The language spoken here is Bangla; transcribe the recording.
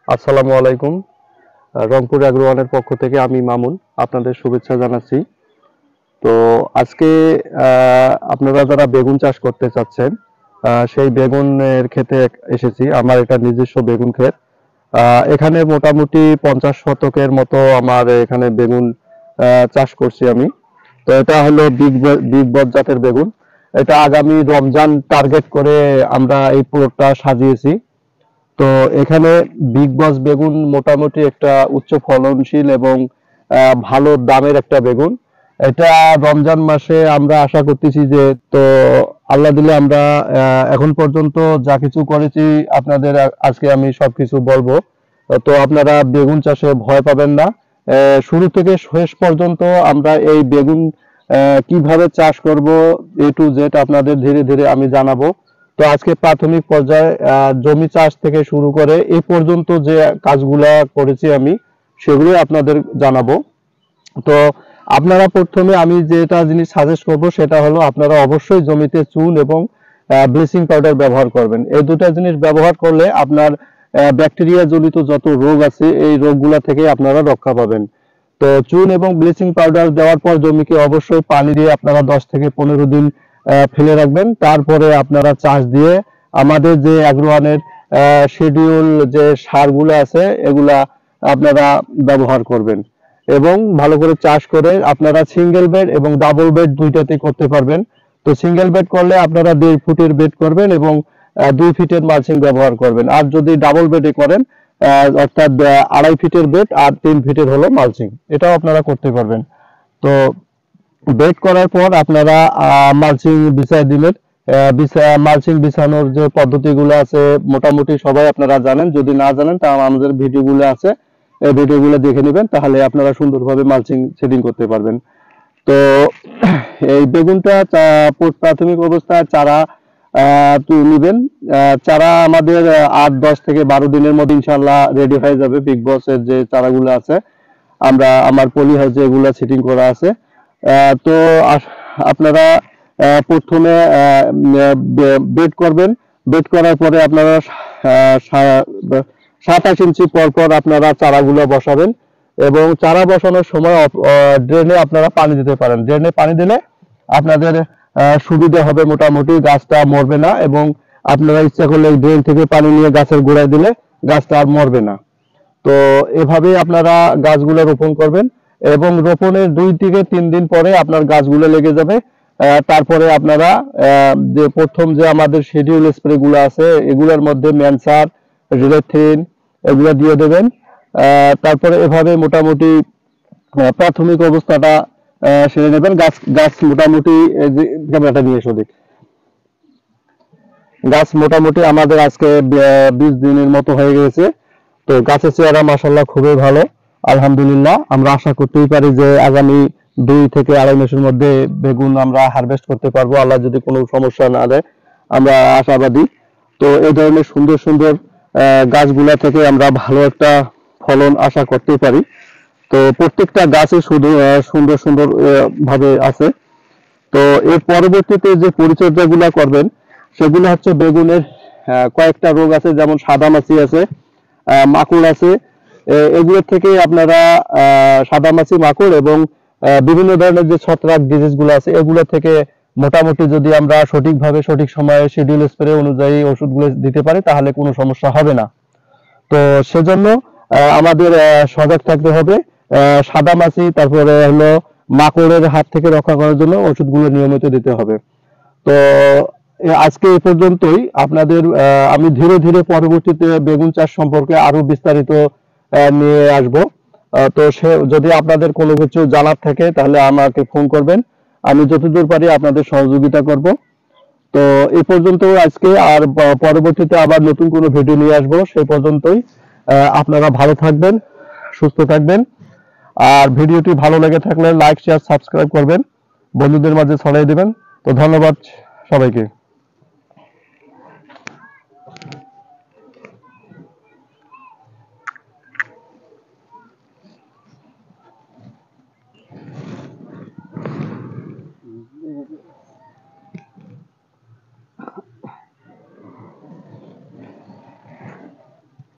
আসসালামু আলাইকুম। রংপুর অ্যাগ্রোওয়ানের পক্ষ থেকে আমি মামুন আপনাদের শুভেচ্ছা জানাচ্ছি। তো আজকে আপনারা যারা বেগুন চাষ করতে চাচ্ছেন, সেই বেগুনের ক্ষেতে এসেছি। আমার এটা নিজস্ব বেগুন ক্ষেত। এখানে মোটামুটি 50 শতকের মতো আমার এখানে বেগুন চাষ করছি আমি। তো এটা হলো বিগ বস জাতের বেগুন। এটা আগামী রমজান টার্গেট করে আমরা এই প্লটটা সাজিয়েছি। তো এখানে বিগ বস বেগুন মোটামুটি একটা উচ্চ ফলনশীল এবং ভালো দামের একটা বেগুন। এটা রমজান মাসে আমরা আশা করতেছি যে, তো আল্লাহ দিলে আমরা এখন পর্যন্ত যা কিছু করেছি আপনাদের আজকে আমি সবকিছু বলবো। তো আপনারা বেগুন চাষে ভয় পাবেন না। শুরু থেকে শেষ পর্যন্ত আমরা এই বেগুন কিভাবে চাষ করব এ টু জেড আপনাদের ধীরে ধীরে আমি জানাবো। তো আজকে প্রাথমিক পর্যায়ে জমি চাষ থেকে শুরু করে এ পর্যন্ত যে কাজগুলা করেছি আমি সেগুলো আপনাদের জানাবো। তো আপনারা প্রথমে আমি যেটা জিনিস সাজেস্ট করব সেটা হলো আপনারা অবশ্যই জমিতে চুন এবং ব্লিচিং পাউডার ব্যবহার করবেন। এই দুটো জিনিস ব্যবহার করলে আপনার ব্যাকটেরিয়া জনিত যত রোগ আছে এই রোগগুলা থেকে আপনারা রক্ষা পাবেন। তো চুন এবং ব্লিচিং পাউডার দেওয়ার পর জমিকে অবশ্যই পানি দিয়ে আপনারা 10 থেকে 15 দিন ফেলে রাখবেন। তারপরে আপনারা চাষ দিয়ে আমাদের যে অ্যাগ্রোওয়ানের শিডিউল যে সারগুলো আছে এগুলা আপনারা ব্যবহার করবেন এবং ভালো করে চাষ করে আপনারা সিঙ্গেল বেড এবং ডাবল বেড দুইটাতে করতে পারবেন। তো সিঙ্গেল বেড করলে আপনারা 1.5 ফুটের বেড করবেন এবং 2 ফিটের মালচিং ব্যবহার করবেন। আর যদি ডাবল বেডে করেন অর্থাৎ 2.5 ফিটের বেড আর 3 ফিটের হলো মালচিং, এটাও আপনারা করতে পারবেন। তো বেড করার পর আপনারা মালচিং বিছায় দিলেন। মালচিং বিছানোর যে পদ্ধতিগুলো আছে মোটামুটি সবাই আপনারা জানেন। যদি না জানেন তাহলে আমাদের ভিডিওগুলো আছে, এই ভিডিওগুলো দেখে নেবেন, তাহলে আপনারা সুন্দরভাবে মালচিং সেটিং করতে পারবেন। তো এই বেগুনটা প্রাথমিক অবস্থায় চারা নেবেন। চারা আমাদের 8-10 থেকে 12 দিনের মধ্যে ইনশাল্লাহ রেডি হয়ে যাবে। বিগ বসের যে চারাগুলো আছে আমার পলি হাউসে এগুলো সেটিং করা আছে। তো আপনারা প্রথমে বেড করবেন। বেড করার পরে আপনারা 27 ইঞ্চি পর পর আপনারা চারাগুলো বসাবেন এবং চারা বসানোর সময় ড্রেনে আপনারা পানি দিতে পারেন। ড্রেনে পানি দিলে আপনাদের সুবিধা হবে, মোটামুটি গাছটা মরবে না এবং আপনারা ইচ্ছা করলে ড্রেন থেকে পানি নিয়ে গাছের গোড়ায় দিলে গাছটা আর মরবে না। তো এভাবে আপনারা গাছগুলো রোপণ করবেন এবং রোপণের 2 থেকে 3 দিন পরে আপনার গাছগুলো লেগে যাবে। তারপরে আপনারা যে প্রথম যে আমাদের শিডিউল স্প্রে গুলো আছে এগুলোর মধ্যে ম্যানসার, রিলেথিন এগুলো দিয়ে দেবেন। তারপরে এভাবে মোটামুটি প্রাথমিক অবস্থাটা সেরে নেবেন। গাছ গাছ মোটামুটি যে ক্যামেরাটা নিয়ে এসো, গাছ মোটামুটি আমাদের আজকে 20 দিনের মতো হয়ে গেছে। তো গাছের চেহারা মাশাআল্লাহ খুবই ভালো, আলহামদুলিল্লাহ। আমরা আশা করতেই পারি যে আগামী 2 থেকে 2.5 মাসের মধ্যে বেগুন আমরা হারভেস্ট করতে পারবো, আল্লাহ যদি কোনো সমস্যা না দেয়, আমরা আশাবাদী। তো এই ধরনের সুন্দর সুন্দর গাছগুলা থেকে আমরা ভালো একটা ফলন আশা করতে পারি। তো প্রত্যেকটা গাছে শুধু সুন্দর সুন্দর ভাবে আছে। তো এর পরবর্তীতে যে পরিচর্যাগুলো করবেন সেগুলো হচ্ছে বেগুনের কয়েকটা রোগ আছে, যেমন সাদামাছি আছে, মাকড় আছে। এগুলো থেকে আপনারা সাদামাছি, মাকড় এবং বিভিন্ন ধরনের যে ছত্রাক ডিজিজ গুলো আছে এগুলো থেকে মোটামুটি যদি আমরা সঠিকভাবে সঠিক সময়ে শিডিউল স্প্রে অনুযায়ী ওষুধগুলো দিতে পারি তাহলে কোনো সমস্যা হবে না। তো সেজন্য আমাদের সজাগ থাকতে হবে। সাদামাছি তারপরে হলো মাকড়ের হাত থেকে রক্ষা করার জন্য ওষুধগুলো নিয়মিত দিতে হবে। তো আজকে এই পর্যন্তই। আপনাদের আমি ধীরে ধীরে পরবর্তীতে বেগুন চাষ সম্পর্কে আরো বিস্তারিত নিয়ে আসব। তো সে যদি আপনাদের কোনো কিছু জানার থাকে তাহলে আমাকে ফোন করবেন, আমি যতদূর পারি আপনাদের সহযোগিতা করব। তো এই পর্যন্ত আজকে, আর পরবর্তীতে আবার নতুন কোনো ভিডিও নিয়ে আসবো। সেই পর্যন্তই। আপনারা ভালো থাকবেন, সুস্থ থাকবেন। আর ভিডিওটি ভালো লেগে থাকলে লাইক, শেয়ার, সাবস্ক্রাইব করবেন, বন্ধুদের মাঝে ছড়িয়ে দিবেন। তো ধন্যবাদ সবাইকে।